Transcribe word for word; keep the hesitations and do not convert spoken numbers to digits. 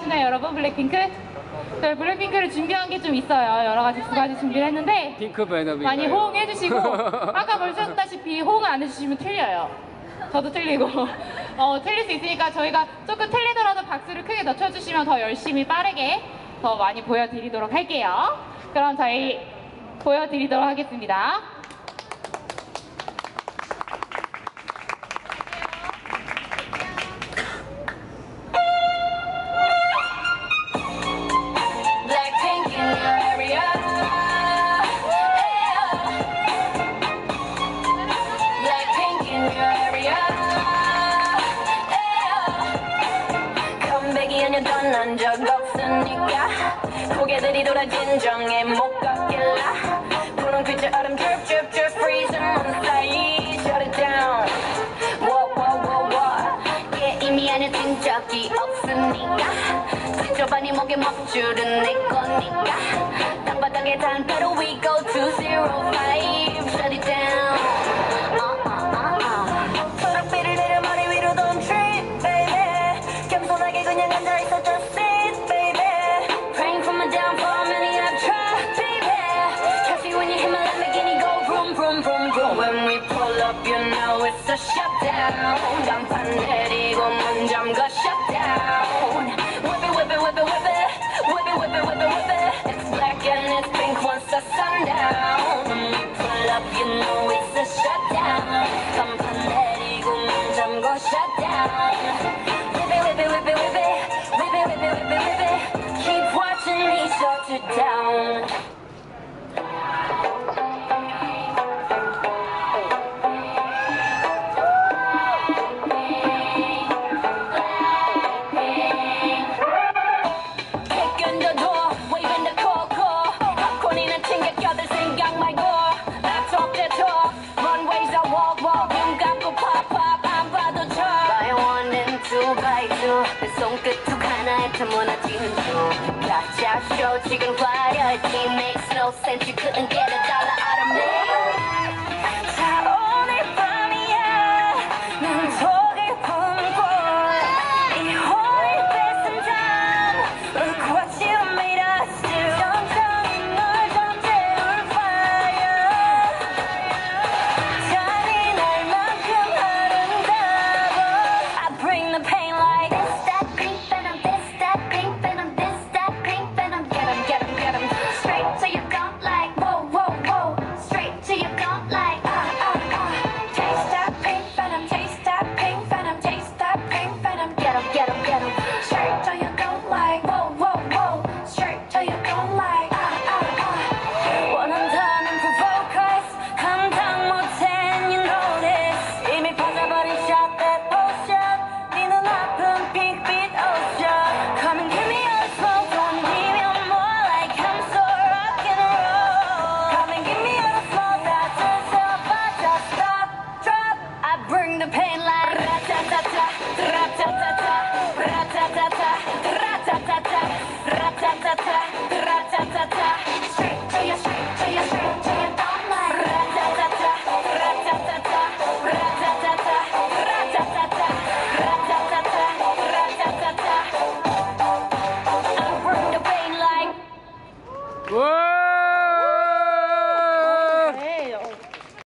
좋아하시나요, 여러분? 블랙핑크? 저희 블랙핑크를 준비한 게 좀 있어요. 여러 가지 두 가지 준비를 했는데 핑크 베너비 많이 호응해 주시고 아까 보셨다시피 호응 안 해주시면 틀려요. 저도 틀리고 어, 틀릴 수 있으니까 저희가 조금 틀리더라도 박수를 크게 넣쳐주시면 더 열심히 빠르게 더 많이 보여드리도록 할게요. 그럼 저희 보여드리도록 하겠습니다. 떠난 적 없으니까 고개들이 돌아 진정에 못 걷길라 푸른 빛의 얼음 drip drip drip freezing on 사이 shut it down whoa whoa whoa whoa yeah 이미 안에 든 적이 없으니까 상처반이 목에 먹줄은 내 거니까 땅바닥에 단패로 we go to zero five shut it down uh, uh, uh, uh. 초록빛을 내려 머리 위로 don't trip baby 겸손하게 그냥 앉아있어 just sit baby praying for my downfall many I've tried baby catch me when you hit my Lamborghini go vroom vroom vroom vroom when we pull up you know it's a shutdown 간판 내리고 문 잠가 shutdown whip it whip it whip it whip it whip it whip it whip it whip it it's black and it's pink once the sundown when we pull up you know it's a shutdown 간판 내리고 문 잠가 shutdown whip it whip it whip it whip it whip it whip it whip it whip it keep watching me shut it down 내 손끝 툭 하나에 다 무너진 중 가짜 쇼 지금 화려해 It makes no sense you couldn't get a dollar